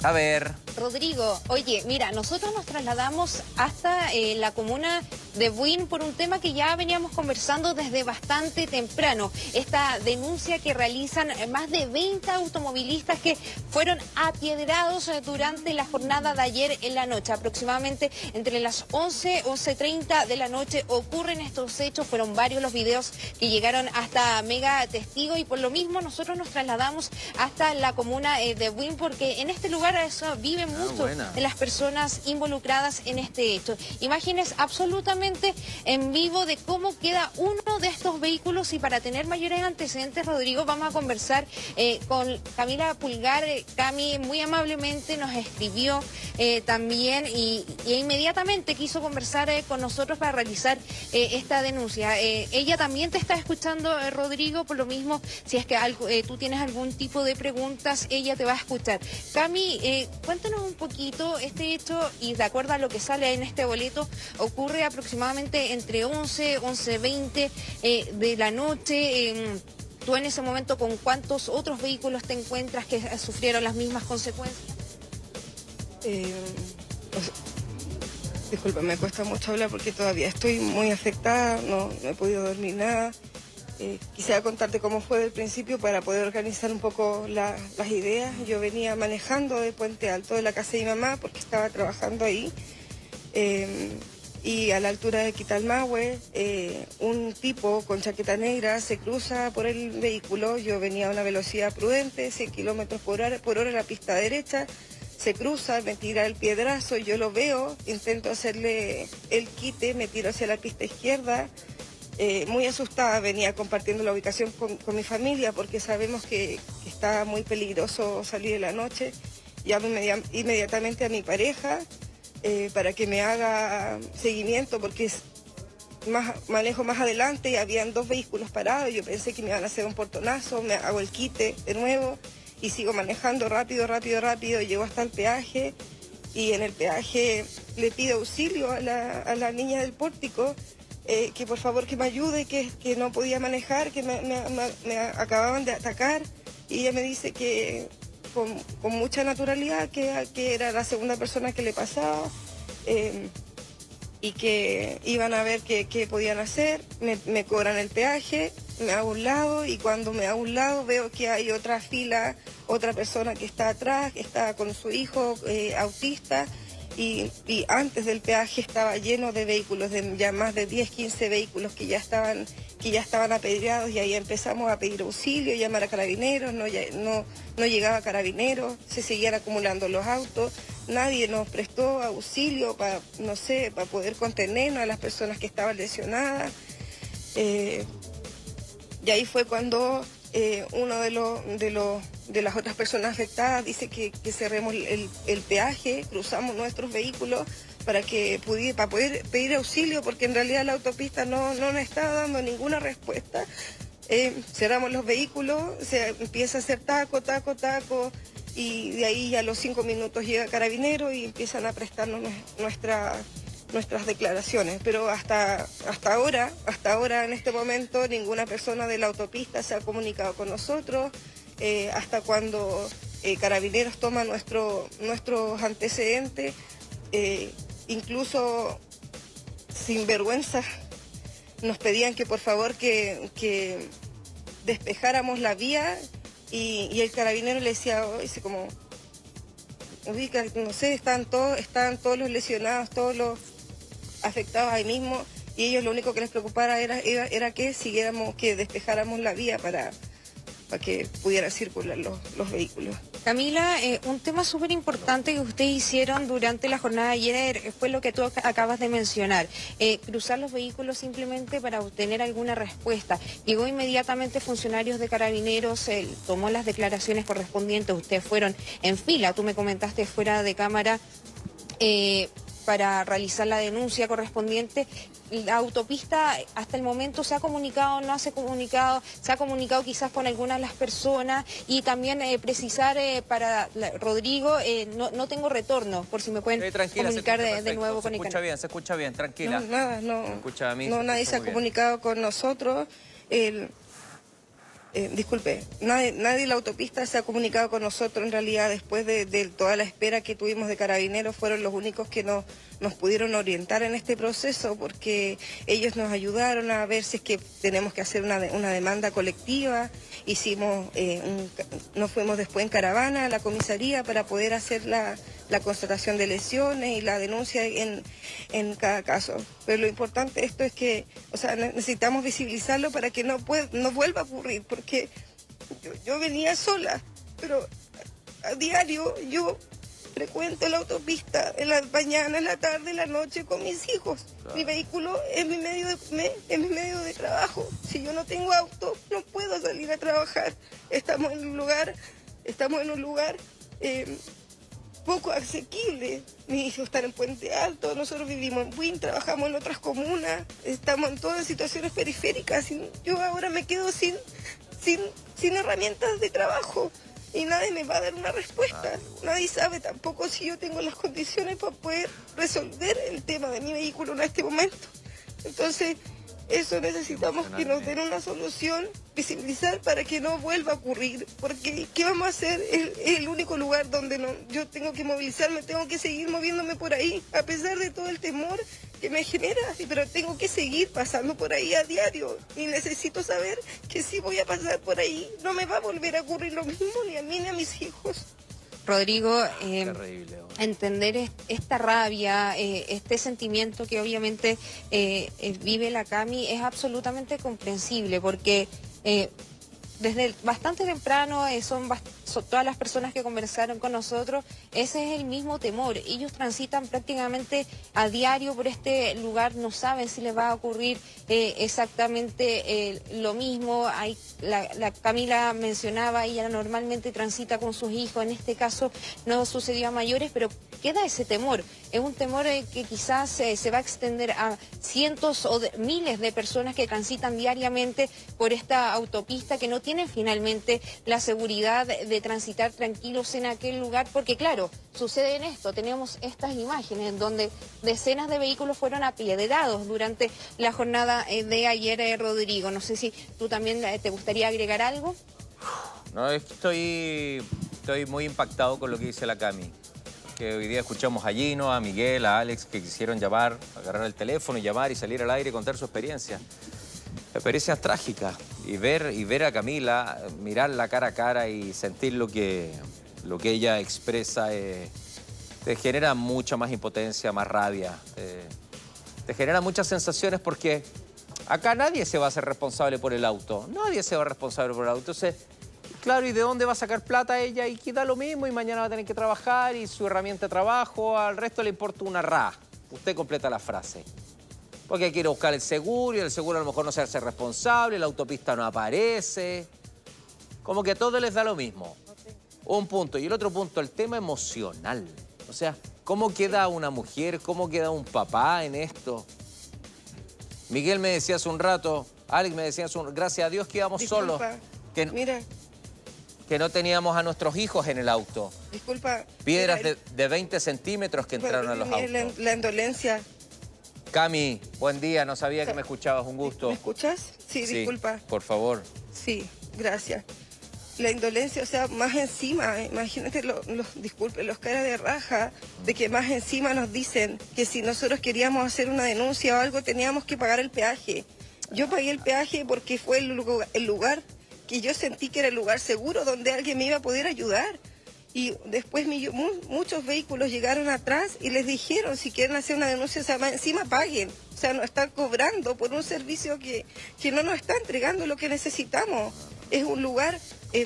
A ver. Rodrigo, oye, mira, nosotros nos trasladamos hasta la comuna de Buin por un tema que ya veníamos conversando desde bastante temprano. Esta denuncia que realizan más de 20 automovilistas que fueron apiedrados durante la jornada de ayer en la noche. Aproximadamente entre las 11:30 de la noche ocurren estos hechos. Fueron varios los videos que llegaron hasta Mega Testigo y por lo mismo nosotros nos trasladamos hasta la comuna de Buin porque en este lugar eso viven mucho de las personas involucradas en este hecho. Imágenes absolutamente en vivo de cómo queda uno de estos vehículos y para tener mayores antecedentes, Rodrigo, vamos a conversar con Camila Pulgar. Cami muy amablemente nos escribió también y inmediatamente quiso conversar con nosotros para realizar esta denuncia. Ella también te está escuchando, Rodrigo, por lo mismo, si es que tú tienes algún tipo de preguntas, ella te va a escuchar. Cami, cuéntanos un poquito este hecho y de acuerdo a lo que sale en este boleto, ocurre aproximadamente entre 11:20 de la noche. ¿Tú en ese momento con cuántos otros vehículos te encuentras que sufrieron las mismas consecuencias? Disculpa, me cuesta mucho hablar porque todavía estoy muy afectada, no he podido dormir nada. Quisiera contarte cómo fue del principio para poder organizar un poco las ideas. Yo venía manejando de Puente Alto de la casa de mi mamá porque estaba trabajando ahí. Y a la altura de Quitalmahue, un tipo con chaqueta negra se cruza por el vehículo. Yo venía a una velocidad prudente, 100 kilómetros por hora en la pista derecha. Se cruza, me tira el piedrazo, yo lo veo, intento hacerle el quite, me tiro hacia la pista izquierda. Muy asustada, venía compartiendo la ubicación con mi familia porque sabemos que está muy peligroso salir de la noche. Llamo inmediatamente a mi pareja para que me haga seguimiento porque manejo más adelante y habían dos vehículos parados. Yo pensé que me iban a hacer un portonazo, me hago el quite de nuevo y sigo manejando rápido. Llego hasta el peaje y en el peaje le pido auxilio a la niña del pórtico. Que por favor que me ayude, que no podía manejar, que me acababan de atacar y ella me dice que con mucha naturalidad que era la segunda persona que le pasaba y que iban a ver qué podían hacer. Me cobran el peaje, me hago a un lado y cuando me hago a un lado veo que hay otra fila, otra persona que está atrás, que está con su hijo autista. Y antes del peaje estaba lleno de vehículos, de ya más de 10, 15 vehículos que ya estaban apedreados y ahí empezamos a pedir auxilio, llamar a carabineros, no llegaba carabineros, se seguían acumulando los autos, nadie nos prestó auxilio para poder contenernos a las personas que estaban lesionadas. Y ahí fue cuando uno de las otras personas afectadas dice que cerremos el peaje, cruzamos nuestros vehículos para poder pedir auxilio porque en realidad la autopista no nos estaba dando ninguna respuesta. Cerramos los vehículos, se empieza a hacer taco y de ahí a los 5 minutos llega Carabinero y empiezan a prestarnos nuestras declaraciones, pero hasta ahora en este momento ninguna persona de la autopista se ha comunicado con nosotros, hasta cuando Carabineros toma nuestros antecedentes, incluso sin vergüenza nos pedían que por favor que despejáramos la vía y el carabinero le decía, dice como, ubica, no sé, están todos los lesionados, todos los afectados ahí mismo y ellos lo único que les preocupara era que siguiéramos, que despejáramos la vía para que pudieran circular los vehículos. Camila, un tema súper importante que ustedes hicieron durante la jornada de ayer fue lo que tú acabas de mencionar, cruzar los vehículos simplemente para obtener alguna respuesta. Llegó inmediatamente funcionarios de Carabineros, tomó las declaraciones correspondientes, ustedes fueron en fila, tú me comentaste fuera de cámara, para realizar la denuncia correspondiente. La autopista hasta el momento se ha comunicado, no se ha comunicado quizás con algunas de las personas y también precisar para Rodrigo, no tengo retorno, por si me pueden comunicar de nuevo con el canal. Se escucha bien, tranquila. No, nada, no. Se escucha a mí, no, nadie se ha comunicado con nosotros. Disculpe, nadie de la autopista se ha comunicado con nosotros. En realidad, después de toda la espera que tuvimos de Carabineros, fueron los únicos que nos pudieron orientar en este proceso, porque ellos nos ayudaron a ver si es que tenemos que hacer una demanda colectiva. Nos fuimos después en caravana a la comisaría para poder hacer la constatación de lesiones y la denuncia en cada caso. Pero lo importante de esto es que, o sea, necesitamos visibilizarlo para que no vuelva a ocurrir, porque yo venía sola, pero a diario yo frecuento la autopista en la mañana, en la tarde, en la noche con mis hijos. Claro. Mi vehículo es mi medio de trabajo. Si yo no tengo auto, no puedo salir a trabajar. Estamos en un lugar poco asequible. Mis hijos están en Puente Alto, nosotros vivimos en Buin, trabajamos en otras comunas, estamos en todas situaciones periféricas. Yo ahora me quedo sin herramientas de trabajo y nadie me va a dar una respuesta. Nadie sabe tampoco si yo tengo las condiciones para poder resolver el tema de mi vehículo en este momento. Entonces, eso necesitamos que nos den una solución, visibilizar para que no vuelva a ocurrir, porque ¿qué vamos a hacer? Es el único lugar donde yo tengo que movilizarme, tengo que seguir moviéndome por ahí, a pesar de todo el temor que me genera, pero tengo que seguir pasando por ahí a diario y necesito saber que si voy a pasar por ahí no me va a volver a ocurrir lo mismo ni a mí ni a mis hijos. Rodrigo, entender esta rabia, este sentimiento que obviamente vive la Cami es absolutamente comprensible, porque desde bastante temprano son todas las personas que conversaron con nosotros, ese es el mismo temor. Ellos transitan prácticamente a diario por este lugar, no saben si les va a ocurrir exactamente lo mismo. La Camila mencionaba, ella normalmente transita con sus hijos, en este caso no sucedió a mayores, pero queda ese temor. Es un temor que quizás se va a extender a cientos o miles de personas que transitan diariamente por esta autopista, que no tienen finalmente la seguridad de transitar tranquilos en aquel lugar, porque claro, sucede en esto, tenemos estas imágenes en donde decenas de vehículos fueron apiedrados durante la jornada de ayer, Rodrigo. No sé si tú también te gustaría agregar algo. No, estoy muy impactado con lo que dice la Cami. Que hoy día escuchamos a Gino, a Miguel, a Alex, que quisieron llamar, agarrar el teléfono y llamar y salir al aire y contar su experiencia. La experiencia es trágica. Y ver a Camila, mirarla cara a cara y sentir lo que ella expresa, te genera mucha más impotencia, más rabia. Te genera muchas sensaciones, porque acá nadie se va a hacer responsable por el auto. Nadie se va a responsable por el auto. Entonces, claro, ¿y de dónde va a sacar plata ella? Y queda lo mismo, y mañana va a tener que trabajar, y su herramienta de trabajo, al resto le importa una ra. Usted completa la frase. Porque quiere buscar el seguro, y el seguro a lo mejor no se hace responsable, la autopista no aparece. Como que a todos les da lo mismo. Un punto. Y el otro punto, el tema emocional. O sea, ¿cómo queda una mujer, cómo queda un papá en esto? Miguel me decía hace un rato, Alex me decía hace un rato, gracias a Dios que íbamos solos. Mira. Que no teníamos a nuestros hijos en el auto. Disculpa. Piedras de 20 centímetros que entraron a los autos. La indolencia. Cami, buen día, no sabía que me escuchabas, un gusto. ¿Me escuchas? Sí, disculpa. Por favor. Sí, gracias. La indolencia, o sea, más encima, imagínate los caras de raja, de que más encima nos dicen que si nosotros queríamos hacer una denuncia o algo teníamos que pagar el peaje. Yo pagué el peaje porque fue el lugar que yo sentí que era el lugar seguro donde alguien me iba a poder ayudar. Y después muchos vehículos llegaron atrás y les dijeron, si quieren hacer una denuncia, o sea, encima paguen. O sea, nos están cobrando por un servicio que no nos está entregando lo que necesitamos. Es un lugar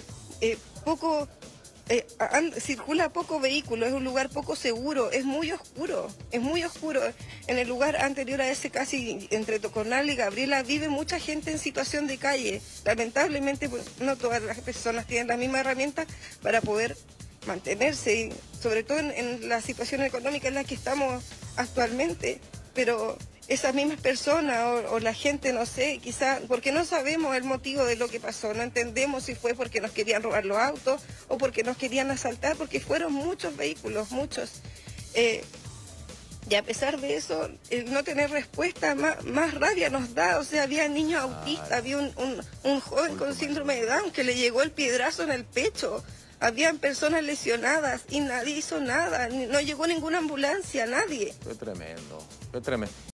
circula poco vehículo, es un lugar poco seguro, es muy oscuro. En el lugar anterior a ese, casi entre Tocornal y Gabriela, vive mucha gente en situación de calle. Lamentablemente, pues, no todas las personas tienen la misma herramienta para poder mantenerse, y sobre todo en la situación económica en la que estamos actualmente. Pero esas mismas personas o la gente, no sé, quizá porque no sabemos el motivo de lo que pasó, no entendemos si fue porque nos querían robar los autos o porque nos querían asaltar, porque fueron muchos vehículos, muchos. Y a pesar de eso, el no tener respuesta, más rabia nos da. O sea, había niños autistas, había un joven con síndrome de Down que le llegó el piedrazo en el pecho. Habían personas lesionadas y nadie hizo nada. No llegó ninguna ambulancia, nadie. Qué tremendo, qué tremendo.